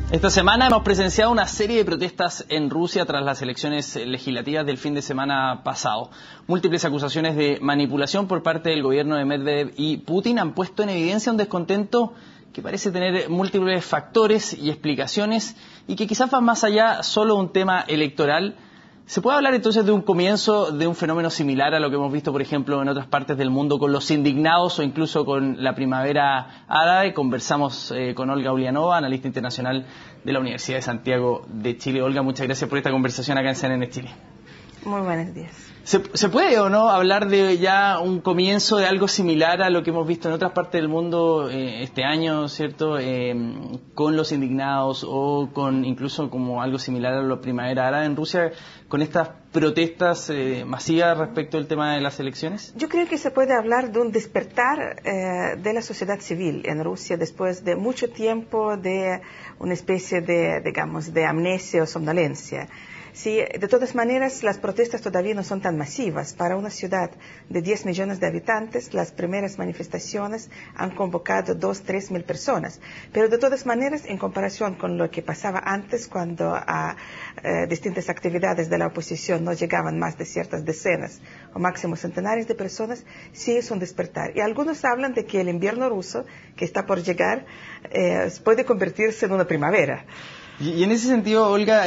Esta semana hemos presenciado una serie de protestas en Rusia tras las elecciones legislativas del fin de semana pasado. Múltiples acusaciones de manipulación por parte del gobierno de Medvedev y Putin han puesto en evidencia un descontento que parece tener múltiples factores y explicaciones y que quizás va más allá solo de un tema electoral. ¿Se puede hablar entonces de un comienzo de un fenómeno similar a lo que hemos visto, por ejemplo, en otras partes del mundo con los indignados o incluso con la primavera árabe? Conversamos con Olga Ulianova, analista internacional de la Universidad de Santiago de Chile. Olga, muchas gracias por esta conversación acá en CNN Chile. Muy buenos días. ¿Se puede o no hablar de ya un comienzo de algo similar a lo que hemos visto en otras partes del mundo este año, ¿cierto? Con los indignados o con incluso como algo similar a la primavera árabe en Rusia, con estas protestas masivas respecto al tema de las elecciones? Yo creo que se puede hablar de un despertar de la sociedad civil en Rusia después de mucho tiempo de una especie de, digamos, de amnesia o somnolencia. Sí, de todas maneras, las protestas todavía no son tan masivas. Para una ciudad de 10 millones de habitantes, las primeras manifestaciones han convocado 2-3 mil personas. Pero de todas maneras, en comparación con lo que pasaba antes, cuando a distintas actividades de la oposición no llegaban más de ciertas decenas o máximo centenares de personas, sí es un despertar. Y algunos hablan de que el invierno ruso, que está por llegar, puede convertirse en una primavera. Y en ese sentido, Olga,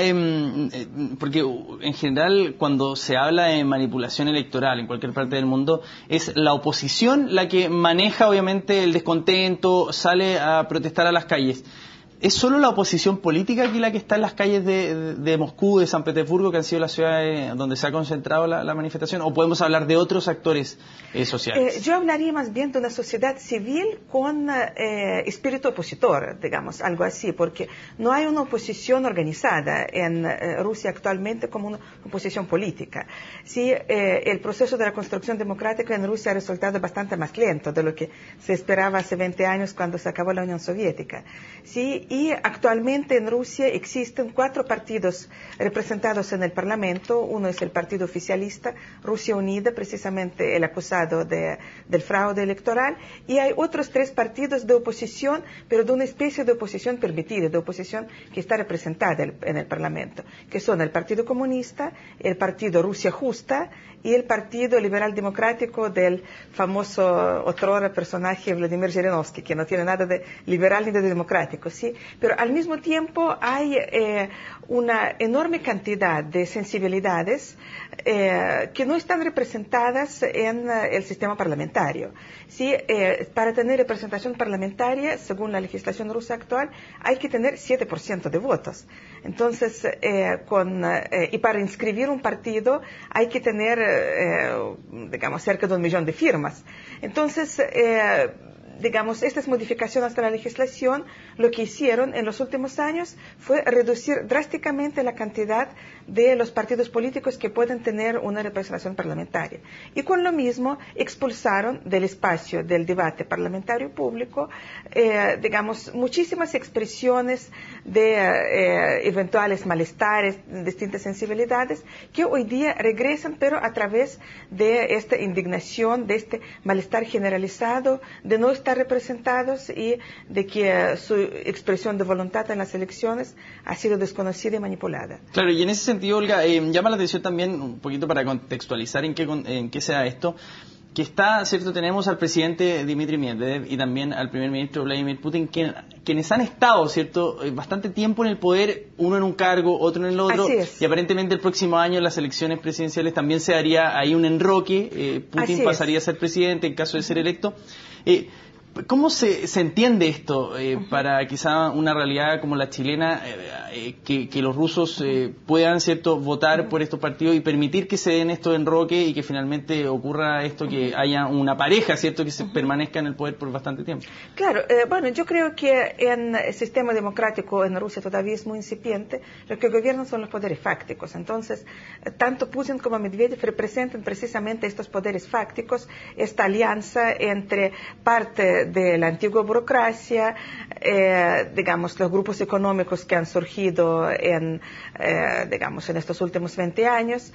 porque en general cuando se habla de manipulación electoral en cualquier parte del mundo, es la oposición la que maneja obviamente el descontento, sale a protestar a las calles. ¿Es solo la oposición política aquí la que está en las calles de Moscú, de San Petersburgo, que han sido las ciudades donde se ha concentrado la manifestación? ¿O podemos hablar de otros actores sociales? Yo hablaría más bien de una sociedad civil con espíritu opositor, digamos, algo así, porque no hay una oposición organizada en Rusia actualmente como una oposición política. Sí, el proceso de la construcción democrática en Rusia ha resultado bastante más lento de lo que se esperaba hace 20 años cuando se acabó la Unión Soviética. Sí, y actualmente en Rusia existen 4 partidos representados en el Parlamento. Uno es el partido oficialista, Rusia Unida, precisamente el acusado del fraude electoral. Y hay otros 3 partidos de oposición, pero de una especie de oposición permitida, de oposición que está representada en el Parlamento, que son el Partido Comunista, el Partido Rusia Justa y el Partido Liberal Democrático del famoso otrora personaje Vladimir Zhirinovsky, que no tiene nada de liberal ni de democrático, ¿sí? Pero al mismo tiempo hay una enorme cantidad de sensibilidades que no están representadas en el sistema parlamentario. ¿Sí? Para tener representación parlamentaria, según la legislación rusa actual, hay que tener 7% de votos. Entonces, y para inscribir un partido hay que tener, digamos, cerca de 1 millón de firmas. Entonces, digamos, estas modificaciones a la legislación, lo que hicieron en los últimos años fue reducir drásticamente la cantidad de los partidos políticos que pueden tener una representación parlamentaria. Y con lo mismo expulsaron del espacio del debate parlamentario público, digamos, muchísimas expresiones de eventuales malestares, distintas sensibilidades, que hoy día regresan, pero a través de esta indignación, de este malestar generalizado, de no estar representados y de que su expresión de voluntad en las elecciones ha sido desconocida y manipulada. Claro, y en ese sentido, Olga, llama la atención también, un poquito para contextualizar en qué se da esto, que está, ¿cierto? Tenemos al presidente Dmitry Medvedev y también al primer ministro Vladimir Putin, quienes han estado, ¿cierto?, bastante tiempo en el poder, uno en un cargo, otro en el otro, y aparentemente el próximo año en las elecciones presidenciales también se daría ahí un enroque, Putin pasaría a ser presidente en caso de ser electo. ¿Cómo se entiende esto para quizá una realidad como la chilena, que los rusos puedan, ¿cierto?, votar por estos partidos y permitir que se den estos enroques y que finalmente ocurra esto, que haya una pareja, ¿cierto?, que se permanezca en el poder por bastante tiempo? Claro, bueno, yo creo que en el sistema democrático en Rusia todavía es muy incipiente. Lo que gobiernan son los poderes fácticos. Entonces, tanto Putin como Medvedev representan precisamente estos poderes fácticos, esta alianza entre parte de la antigua burocracia, digamos, los grupos económicos que han surgido digamos, en estos últimos 20 años,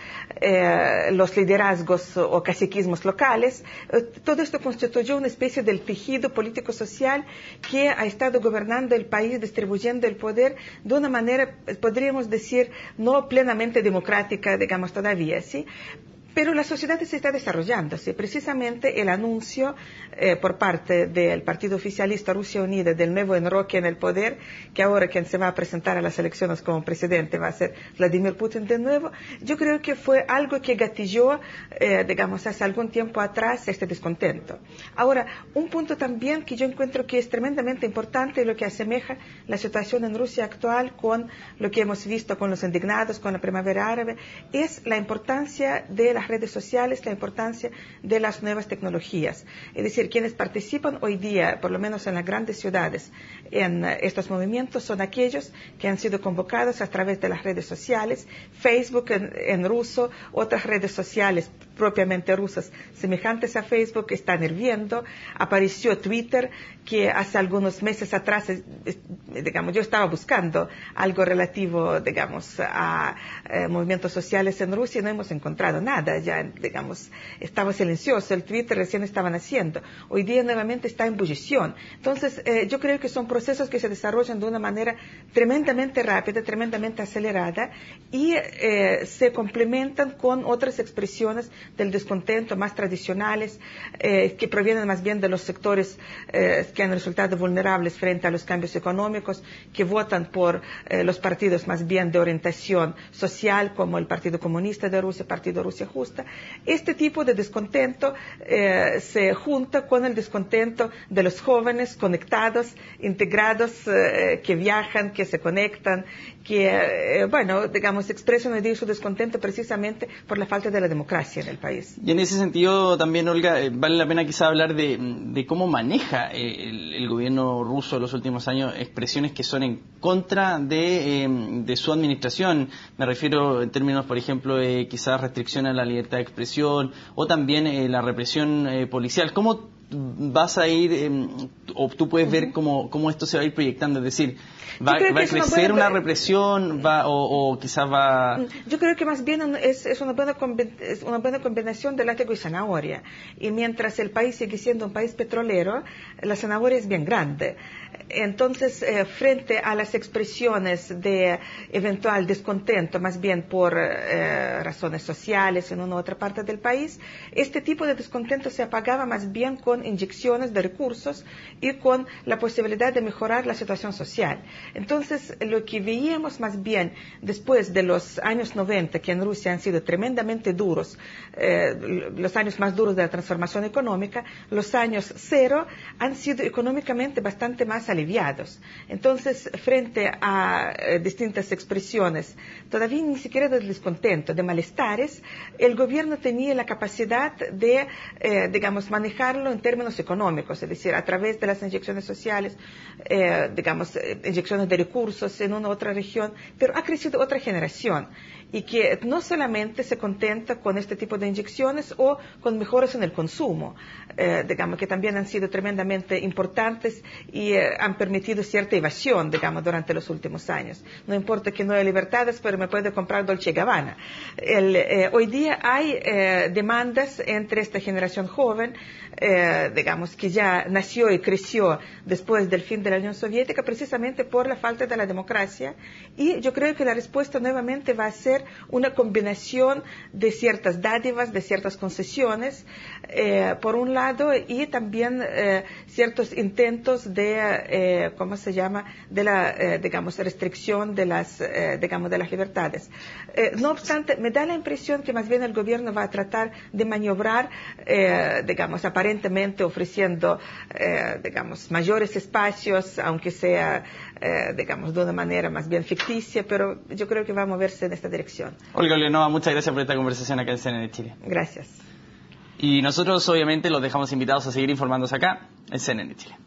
los liderazgos o caciquismos locales. Todo esto constituyó una especie del tejido político-social que ha estado gobernando el país, distribuyendo el poder de una manera, podríamos decir, no plenamente democrática, digamos, todavía, ¿sí? Pero la sociedad se está desarrollándose. Precisamente el anuncio por parte del partido oficialista Rusia Unida del nuevo enroque en el poder, que ahora quien se va a presentar a las elecciones como presidente va a ser Vladimir Putin de nuevo, yo creo que fue algo que gatilló, digamos, hace algún tiempo atrás este descontento. Ahora, un punto también que yo encuentro que es tremendamente importante y lo que asemeja la situación en Rusia actual con lo que hemos visto con los indignados, con la primavera árabe, es la importancia de las redes sociales, la importancia de las nuevas tecnologías. Es decir, quienes participan hoy día, por lo menos en las grandes ciudades, en estos movimientos son aquellos que han sido convocados a través de las redes sociales, Facebook en ruso, otras redes sociales propiamente rusas semejantes a Facebook están hirviendo. Apareció Twitter, que hace algunos meses atrás, digamos, yo estaba buscando algo relativo, digamos, a movimientos sociales en Rusia y no hemos encontrado nada. Ya, digamos, estaba silencioso, el Twitter recién estaba naciendo. Hoy día nuevamente está en ebullición. Entonces, yo creo que son procesos que se desarrollan de una manera tremendamente rápida, tremendamente acelerada y se complementan con otras expresiones del descontento más tradicionales que provienen más bien de los sectores que han resultado vulnerables frente a los cambios económicos, que votan por los partidos más bien de orientación social como el Partido Comunista de Rusia, Partido Rusia Justa. Este tipo de descontento se junta con el descontento de los jóvenes conectados, integrados, que viajan, que se conectan, que, bueno, digamos, expresan hoy día su descontento precisamente por la falta de la democracia en el país. Y en ese sentido también, Olga, vale la pena quizá hablar de cómo maneja el gobierno ruso en los últimos años expresiones que son en contra de su administración. Me refiero en términos, por ejemplo, de quizás restricción a la libertad de expresión o también la represión policial. ¿Cómo vas a ir, o tú puedes ver cómo esto se va a ir proyectando? Es decir, ¿va a crecer una represión o quizás va...? Yo creo que más bien es una buena combinación de látigo y zanahoria. Y mientras el país sigue siendo un país petrolero, la zanahoria es bien grande. Entonces, frente a las expresiones de eventual descontento, más bien por razones sociales en una u otra parte del país, este tipo de descontento se apagaba más bien con inyecciones de recursos y con la posibilidad de mejorar la situación social. Entonces, lo que veíamos más bien después de los años 90, que en Rusia han sido tremendamente duros, los años más duros de la transformación económica, los años cero han sido económicamente bastante más aliviados. Entonces, frente a distintas expresiones, todavía ni siquiera de descontento, de malestares, el gobierno tenía la capacidad de, digamos, manejarlo en términos económicos, es decir, a través de las inyecciones sociales, digamos, inyecciones de recursos en una u otra región, pero ha crecido otra generación y que no solamente se contenta con este tipo de inyecciones o con mejoras en el consumo, digamos, que también han sido tremendamente importantes y han permitido cierta evasión, digamos, durante los últimos años. No importa que no haya libertades, pero me puede comprar Dolce & Gabbana. Hoy día hay demandas entre esta generación joven, digamos, que ya nació y creció después del fin de la Unión Soviética, precisamente por la falta de la democracia, y yo creo que la respuesta nuevamente va a ser una combinación de ciertas dádivas, de ciertas concesiones, por un lado, y también ciertos intentos de, ¿cómo se llama?, de la, digamos, restricción de las, digamos, de las libertades. No obstante, me da la impresión que más bien el gobierno va a tratar de maniobrar, digamos, aparentemente ofreciendo, digamos, mayores espacios, aunque sea, digamos, de una manera más bien ficticia, pero yo creo que va a moverse en esta dirección. Olga Ulyanova, muchas gracias por esta conversación acá en CNN Chile. Gracias. Y nosotros obviamente los dejamos invitados a seguir informándose acá en CNN Chile.